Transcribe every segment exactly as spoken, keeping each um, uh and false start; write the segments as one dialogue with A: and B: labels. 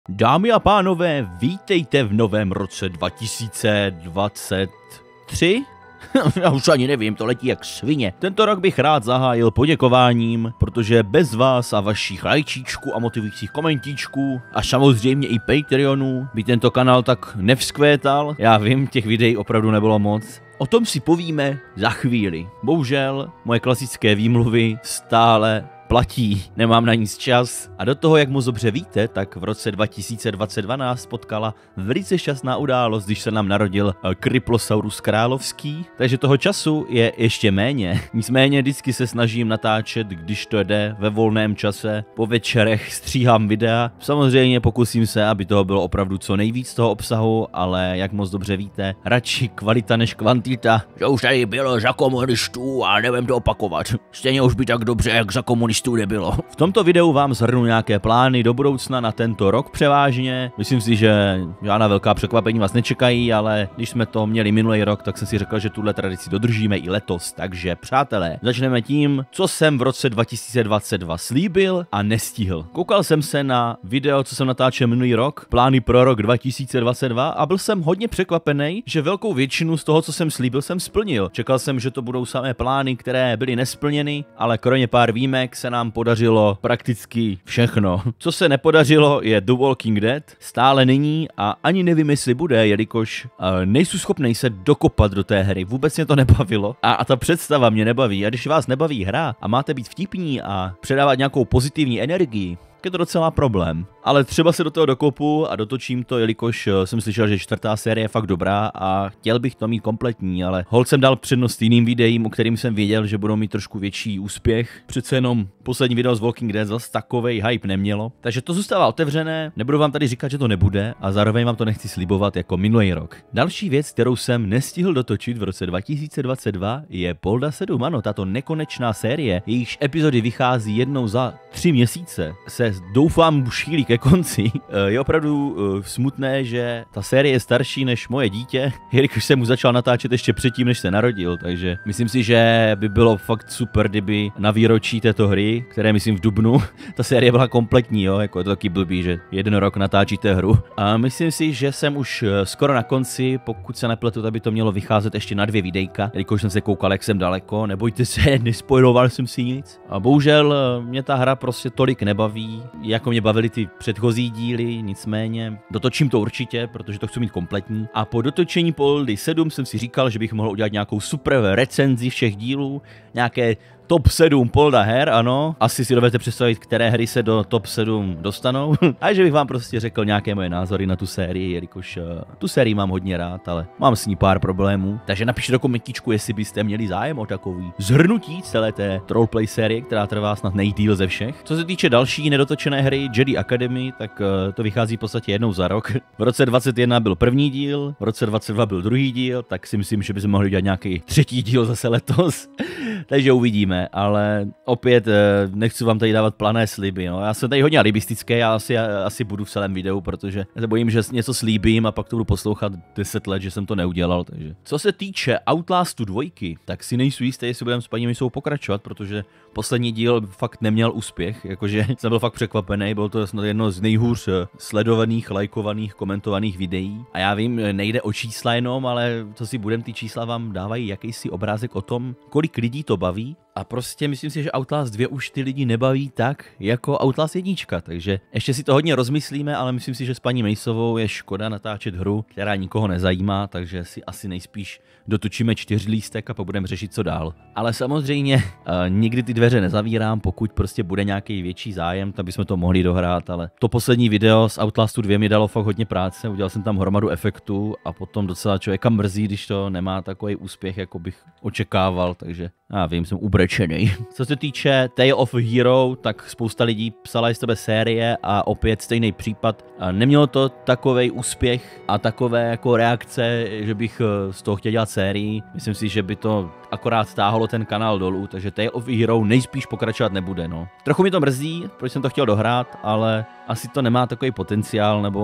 A: Dámy a pánové, vítejte v novém roce dva tisíce dvacet tři? Já už ani nevím, to letí jak svině. Tento rok bych rád zahájil poděkováním, protože bez vás a vašich lajčíčků a motivujících komentíčků a samozřejmě i Patreonů by tento kanál tak nevzkvétal. Já vím, těch videí opravdu nebylo moc. O tom si povíme za chvíli. Bohužel, moje klasické výmluvy stále platí, nemám na nic čas. A do toho, jak moc dobře víte, tak v roce dva tisíce dvacet dva nás potkala velice šťastná událost, když se nám narodil Kryplosaurus královský, takže toho času je ještě méně. Nicméně vždycky se snažím natáčet, když to jde, ve volném čase, po večerech stříhám videa. Samozřejmě pokusím se, aby toho bylo opravdu co nejvíc toho obsahu, ale jak moc dobře víte, radši kvalita než kvantita. Že už tady bylo za komunistů a nevím to opakovat. Stejně už by tak dobře, jak za komunistů nebylo. V tomto videu vám shrnu nějaké plány do budoucna na tento rok převážně. Myslím si, že žádná velká překvapení vás nečekají, ale když jsme to měli minulý rok, tak jsem si řekl, že tuhle tradici dodržíme i letos. Takže přátelé, začneme tím, co jsem v roce dva tisíce dvacet dva slíbil a nestihl. Koukal jsem se na video, co jsem natáčel minulý rok, plány pro rok dva tisíce dvacet dva, a byl jsem hodně překvapený, že velkou většinu z toho, co jsem slíbil, jsem splnil. Čekal jsem, že to budou samé plány, které byly nesplněny, ale kromě pár výjimek se nám podařilo prakticky všechno. Co se nepodařilo, je The Walking Dead. Stále není a ani nevím, jestli bude, jelikož uh, nejsou schopný se dokopat do té hry. Vůbec mě to nebavilo a, a ta představa mě nebaví. A když vás nebaví hra a máte být vtipní a předávat nějakou pozitivní energii, je to docela problém. Ale třeba se do toho dokopu a dotočím to, jelikož jsem slyšel, že čtvrtá série je fakt dobrá a chtěl bych to mít kompletní, ale holt jsem dal přednost jiným videím, o kterým jsem věděl, že budou mít trošku větší úspěch. Přece jenom poslední video z Walking Dead zase takovej hype nemělo. Takže to zůstává otevřené, nebudu vám tady říkat, že to nebude a zároveň vám to nechci slibovat jako minulý rok. Další věc, kterou jsem nestihl dotočit v roce dva tisíce dvacet dva, je Polda sedm. Ano, tato nekonečná série, jejíž epizody vychází jednou za tři měsíce, se doufám šílí ke konci. Je opravdu smutné, že ta série je starší než moje dítě, jelikož jsem mu začal natáčet ještě předtím, než se narodil, takže myslím si, že by bylo fakt super, kdyby na výročí této hry, které myslím v dubnu, ta série byla kompletní, jo, jako je to taky blbý, že jeden rok natáčíte hru. A myslím si, že jsem už skoro na konci, pokud se nepletu, tak by to mělo vycházet ještě na dvě videjka, jelikož jsem se koukal, jak jsem daleko, nebojte se, nespoiloval jsem si nic. A bohužel mě ta hra prostě tolik nebaví, jako mě bavily ty předchozí díly, nicméně dotočím to určitě, protože to chci mít kompletní. A po dotočení Poldy sedm jsem si říkal, že bych mohl udělat nějakou super recenzi všech dílů, nějaké top sedm Polda her, ano. Asi si dovedete představit, které hry se do top sedm dostanou. A že bych vám prostě řekl nějaké moje názory na tu sérii, jelikož uh, tu sérii mám hodně rád, ale mám s ní pár problémů. Takže napište do komentíčku, jestli byste měli zájem o takový zhrnutí celé té Trollplay série, která trvá snad nejdýl ze všech. Co se týče další nedotočené hry Jedi Academy, tak uh, to vychází v podstatě jednou za rok. V roce dvacet jedna byl první díl, v roce dvacet dva byl druhý díl, tak si myslím, že bychom mohli udělat nějaký třetí díl zase letos. Takže uvidíme, ale opět nechci vám tady dávat plané sliby. No. Já jsem tady hodně alibistický, já asi, asi budu v celém videu, protože se bojím, že něco slíbím a pak to budu poslouchat deset let, že jsem to neudělal. Takže. Co se týče Outlastu dvojky, tak si nejsou jistý, jestli budeme s paní Misou pokračovat, protože poslední díl fakt neměl úspěch, jakože jsem byl fakt překvapený, bylo to snad jedno z nejhůř sledovaných, lajkovaných, komentovaných videí. A já vím, nejde o čísla jenom, ale co si budem, ty čísla vám dávají jakýsi obrázek o tom, kolik lidí to baví. A prostě myslím si, že Outlast dva už ty lidi nebaví tak, jako Outlast jedna, takže ještě si to hodně rozmyslíme, ale myslím si, že s paní Mejsovou je škoda natáčet hru, která nikoho nezajímá, takže si asi nejspíš dotočíme čtyřlístek a budeme řešit, co dál. Ale samozřejmě uh, nikdy ty dveře nezavírám, pokud prostě bude nějaký větší zájem, tak bychom to mohli dohrát, ale to poslední video z Outlastu dva mi dalo fakt hodně práce, udělal jsem tam hromadu efektů a potom docela člověka mrzí, když to nemá takový úspěch, jako bych očekával, takže já vím, jsem ubrečený. Co se týče Tale of a Hero, tak spousta lidí psala z tebe série a opět stejný případ. Nemělo to takovej úspěch a takové jako reakce, že bych z toho chtěl dělat sérii. Myslím si, že by to akorát stáhlo ten kanál dolů, takže Tale of a Hero nejspíš pokračovat nebude, no. Trochu mi to mrzí, proč jsem to chtěl dohrát, ale asi to nemá takový potenciál, nebo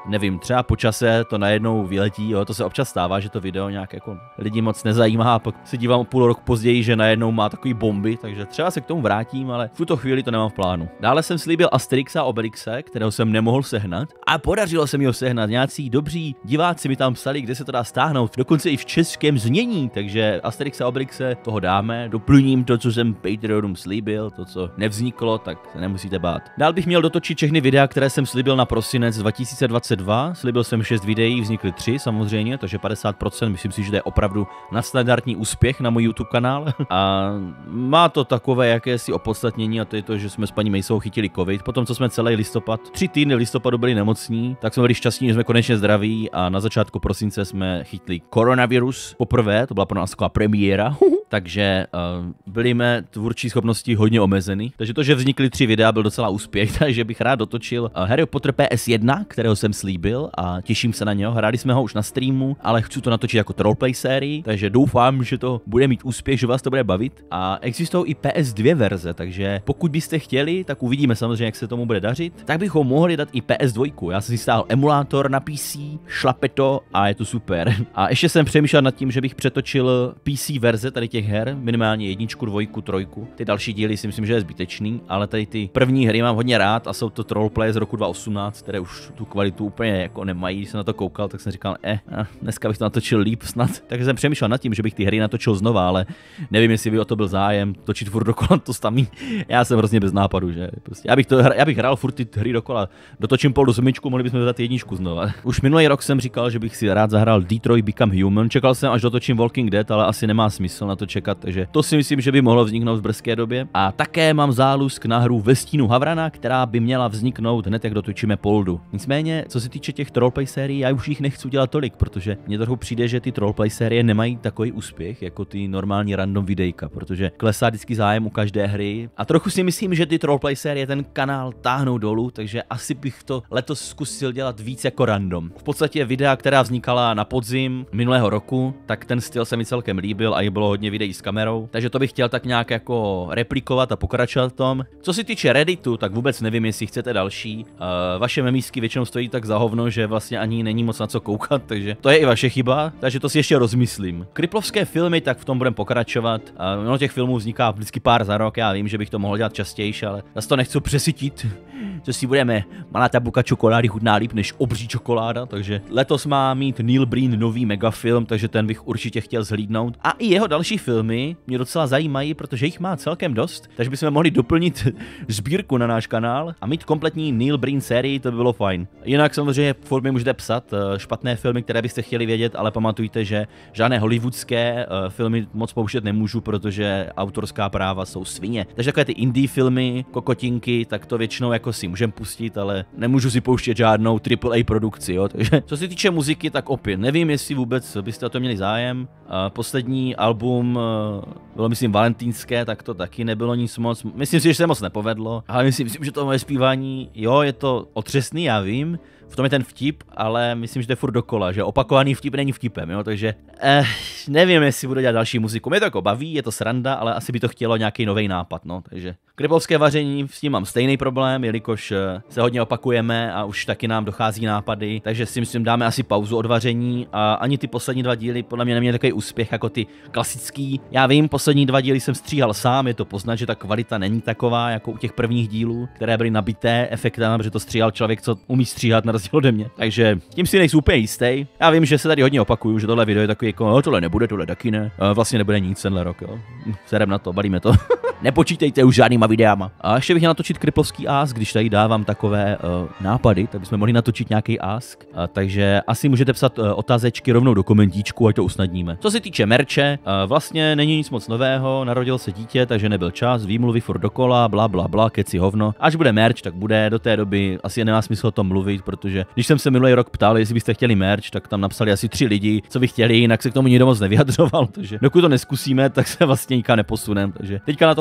A: nevím, třeba po čase to najednou vyletí, jo, to se občas stává, že to video nějak jako lidi moc nezajímá a pak se dívám půl rok později, že najednou má takový bomby, takže třeba se k tomu vrátím, ale v tuto chvíli to nemám v plánu. Dále jsem slíbil Asterixa a Obelixe, kterého jsem nemohl sehnat a podařilo se mi ho sehnat. Nějací dobří diváci mi tam psali, kde se to dá stáhnout, dokonce i v českém znění, takže Asterixa a Obelixe toho dáme, doplním to, co jsem Patreonům slíbil, to, co nevzniklo, tak se nemusíte bát. Dál bych měl dotočit všechny videa, které jsem slíbil na prosinec dva tisíce dvacet dva. Slíbil jsem šest videí, vznikly tři samozřejmě, takže padesát procent, myslím si, že to je opravdu nadstandardní úspěch na můj YouTube kanál. A má to takové jakési opodstatnění, a to je to, že jsme s paní Mejsou chytili covid. Potom, co jsme celý listopad, tři týdny listopadu byli nemocní, tak jsme byli šťastní, že jsme konečně zdraví a na začátku prosince jsme chytli koronavirus poprvé, to byla pro nás taková premiéra. Takže uh, byly mé tvůrčí schopnosti hodně omezeny. Takže to, že vznikly tři videa, byl docela úspěch, takže bych rád dotočil uh, Harry Potter P S jedna, kterého jsem slíbil a těším se na něho. Hráli jsme ho už na streamu, ale chci to natočit jako roleplay sérii, takže doufám, že to bude mít úspěch, že vás to bude bavit. A existují i P S dva verze, takže pokud byste chtěli, tak uvidíme samozřejmě, jak se tomu bude dařit. Tak bychom mohli dát i P S dva. Já jsem si stáhl emulátor na P C, šlape to a je to super. A ještě jsem přemýšlel nad tím, že bych přetočil P C verze tady těch her, minimálně jedničku, dvojku, trojku. Ty další díly si myslím, že je zbytečný, ale tady ty první hry mám hodně rád a jsou to roleplay z roku dva tisíce osmnáct, které už tu kvalitu úplně jako nemají. Když jsem na to koukal, tak jsem říkal, eh, dneska bych to natočil líp snad. Takže jsem přemýšlel nad tím, že bych ty hry natočil znova, ale nevím, jestli by o to byl zájem, točit furt dokola to samý. Já jsem hrozně bez nápadu, že prostě já bych to já bych hrál furt ty hry dokola. Dotočím pol do semičku, mohli bychom dát jedničku znova. Už minulý rok jsem říkal, že bych si rád zahrál Detroit Become Human. Čekal jsem, až dotočím Walking Dead, ale asi nemá smysl na to čekat, takže to si myslím, že by mohlo vzniknout v brzké době. A také mám zálusk na hru Ve stínu Havrana, která by měla vzniknout hned, jak dotočíme Poldu. Nicméně, co se týče těch roleplay sérií, já už jich nechci dělat tolik, protože mně trochu přijde, že ty roleplay série nemají takový úspěch jako ty normální random videjka, protože klesá vždycky zájem u každé hry. A trochu si myslím, že ty roleplay série ten kanál táhnou dolů, takže asi bych to letos zkusil dělat víc jako random. V podstatě videa, která vznikala na podzim minulého roku, tak ten styl se mi celkem líbil a i bylo hodně videí s kamerou, takže to bych chtěl tak nějak jako replikovat a pokračovat v tom. Co se týče Redditu, tak vůbec nevím, jestli chcete další. Uh, vaše memísky většinou stojí tak za hovno, že vlastně ani není moc na co koukat, takže to je i vaše chyba, takže to si ještě rozmyslím. Kriplovské filmy, tak v tom budeme pokračovat. Uh, no, těch filmů vzniká vždycky pár za rok, já vím, že bych to mohl dělat častěji, ale zase to nechci přesytit. Co si budeme, malá tabuka čokolády chutná líp než obří čokoláda, takže letos má mít Neil Breen nový megafilm, takže ten bych určitě chtěl zhlídnout. A i jeho další filmy mě docela zajímají, protože jich má celkem dost, takže bychom mohli doplnit sbírku na náš kanál a mít kompletní Neil Breen sérii, to by bylo fajn. Jinak samozřejmě furt mi můžete psat špatné filmy, které byste chtěli vědět, ale pamatujte, že žádné hollywoodské filmy moc pouštět nemůžu, protože autorská práva jsou svině. Takže takové ty indie filmy, kokotinky, tak to většinou jako si můžeme pustit, ale nemůžu si pouštět žádnou triple A produkci, jo. Takže co se týče muziky, tak opět nevím, jestli vůbec byste o to měli zájem. Poslední album bylo, myslím, valentýnské, tak to taky nebylo nic moc. Myslím si, že se moc nepovedlo, ale myslím, myslím, že to moje zpívání, jo, je to otřesný, já vím. V tom je ten vtip, ale myslím, že to je furt dokola, že opakovaný vtip není vtipem, jo, takže eh, nevím, jestli budu dělat další muziku. Mě to jako baví, je to sranda, ale asi by to chtělo nějaký nový nápad, no, takže kriplovské vaření, s tím mám stejný problém, jelikož se hodně opakujeme a už taky nám dochází nápady, takže si myslím, dáme asi pauzu od vaření a ani ty poslední dva díly podle mě neměly takový úspěch jako ty klasický. Já vím, poslední dva díly jsem stříhal sám, je to poznat, že ta kvalita není taková jako u těch prvních dílů, které byly nabité efektem, protože to stříhal člověk, co umí stříhat na rozdíl ode mě. Takže tím si nejsem úplně jistý. Já vím, že se tady hodně opakuju, že tohle video je takový jako, no, tohle nebude, tohle taky ne. Vlastně nebude nic tenhle rok, jo. Serem na to, balíme to. Nepočítejte už žádnýma videama. A ještě bych měl natočit kriplovský ask, když tady dávám takové uh, nápady, tak bychom mohli natočit nějaký ask. Uh, takže asi můžete psat uh, otázečky rovnou do komentíčku, ať to usnadníme. Co se týče merče, uh, vlastně není nic moc nového, narodil se dítě, takže nebyl čas, výmluvy furt dokola, bla bla bla, keci hovno. Až bude merch, tak bude, do té doby asi nemá smysl o tom mluvit, protože když jsem se minulý rok ptal, jestli byste chtěli merch, tak tam napsali asi tři lidi, co by chtěli, jinak se k tomu nikdo moc nevyjadřoval, takže dokud to neskusíme, tak se vlastně nikam neposuneme. Takže teďka na to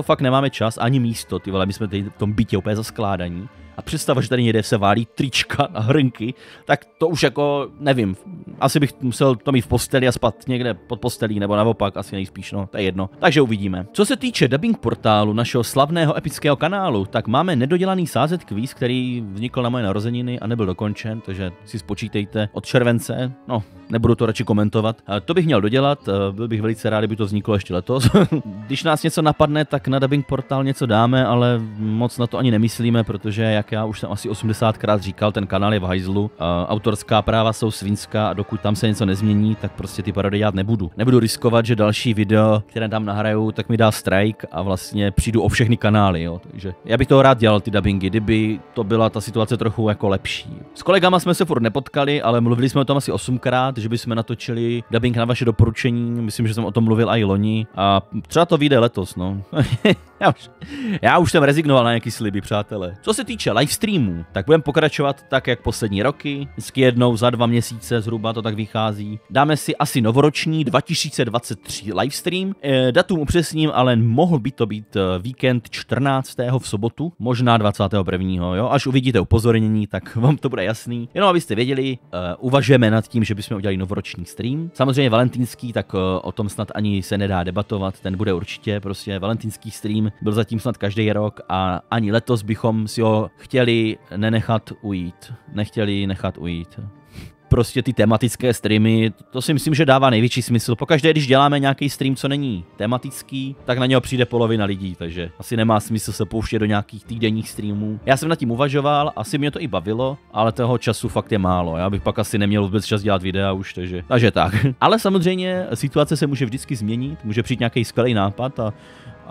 A: fakt nemáme čas ani místo, ty vole, my jsme tady v tom bytě úplně zaskládaní. A představa, že tady někde se válí trička a hrnky, tak to už jako, nevím, asi bych musel to mít v posteli a spat někde pod postelí, nebo naopak, asi nejspíš, no, to je jedno. Takže uvidíme. Co se týče dubbing portálu našeho slavného epického kanálu, tak máme nedodělaný sázet kvíz, který vznikl na moje narozeniny a nebyl dokončen, takže si spočítejte od července, no, nebudu to radši komentovat. To bych měl dodělat, byl bych velice rád, kdyby to vzniklo ještě letos. Když nás něco napadne, tak na dubbing portál něco dáme, ale moc na to ani nemyslíme, protože jak já už jsem asi osmdesátkrát říkal, ten kanál je v hajzlu, autorská práva jsou svinská a dokud tam se něco nezmění, tak prostě ty parodie dělat nebudu. Nebudu riskovat, že další video, které tam nahraju, tak mi dá strike a vlastně přijdu o všechny kanály, jo. Takže já bych toho rád dělal ty dubbingy, kdyby to byla ta situace trochu jako lepší. S kolegama jsme se furt nepotkali, ale mluvili jsme o tom asi osmkrát, že bychom natočili dubbing na vaše doporučení, myslím, že jsem o tom mluvil i loni a třeba to vyjde letos, no. já, už, já už jsem rezignoval na nějaký sliby, přátelé. Co se týče livestreamů, tak budeme pokračovat tak, jak poslední roky, vždycky jednou za dva měsíce zhruba to tak vychází. Dáme si asi novoroční dva tisíce dvacet tři livestream, e, datum upřesním, ale mohl by to být víkend čtrnáctého v sobotu, možná dvacátého prvního Jo? Až uvidíte upozornění, tak vám to bude jasný. Jenom abyste věděli, e, uvažujeme nad tím, že bychom udělali novoroční stream. Samozřejmě valentýnský, tak e, o tom snad ani se nedá debatovat, ten bude určitě, prostě valentýnský stream byl zatím snad každý rok a ani letos bychom si ho chtěli nenechat ujít. Nechtěli nechat ujít. Prostě ty tematické streamy, to si myslím, že dává největší smysl. Pokaždé, když děláme nějaký stream, co není tematický, tak na něho přijde polovina lidí, takže asi nemá smysl se pouštět do nějakých týdenních streamů. Já jsem nad tím uvažoval, asi mě to i bavilo, ale toho času fakt je málo. Já bych pak asi neměl vůbec čas dělat videa už, takže, takže tak. Ale samozřejmě situace se může vždycky změnit, může přijít nějaký skvělý nápad a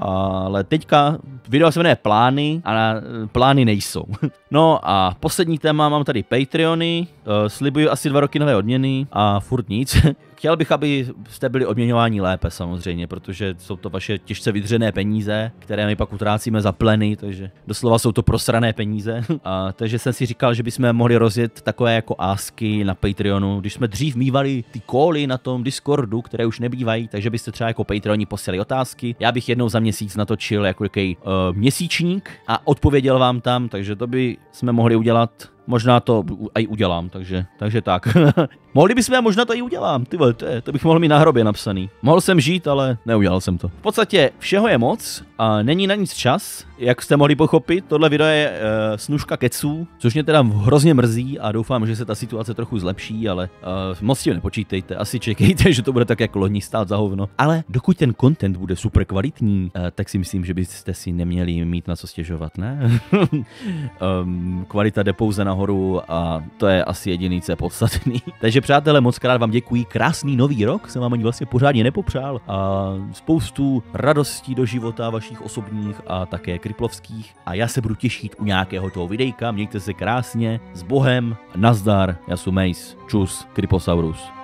A: ale teďka video se jmenuje Plány a plány nejsou. No a poslední téma, mám tady Patreony, slibuju asi dva roky nové odměny a furt nic. Chtěl bych, aby jste byli odměňováni lépe samozřejmě, protože jsou to vaše těžce vydřené peníze, které my pak utrácíme za pleny, takže doslova jsou to prosrané peníze. A takže jsem si říkal, že bychom mohli rozjet takové jako ásky na Patreonu, když jsme dřív mívali ty koly na tom Discordu, které už nebývají, takže byste třeba jako Patreoni posílali otázky. Já bych jednou za měsíc natočil jako jaký uh, měsíčník a odpověděl vám tam, takže to by jsme mohli udělat. Možná to i udělám, takže, takže tak. Mohli bychom, možná to i udělám, ty vole, to, je, to bych mohl mít na hrobě napsaný. Mohl jsem žít, ale neudělal jsem to. V podstatě všeho je moc a není na nic čas, jak jste mohli pochopit. Tohle video je uh, snužka keců, což mě teda hrozně mrzí a doufám, že se ta situace trochu zlepší, ale uh, moc tím nepočítejte, asi čekejte, že to bude tak jako loni stát za hovno. Ale dokud ten content bude super kvalitní, uh, tak si myslím, že byste si neměli mít na co stěžovat, ne? um, kvalita jde pouze nahoru a to je asi jediný, co je podstatný. Takže přátelé, moc krát vám děkuji, krásný nový rok, jsem vám ani vlastně pořádně nepopřál a spoustu radostí do života vašich osobních a také kriplovských a já se budu těšit u nějakého toho videjka, mějte se krásně, s Bohem, nazdar, já jsem Mace, čus, Kriposaurus.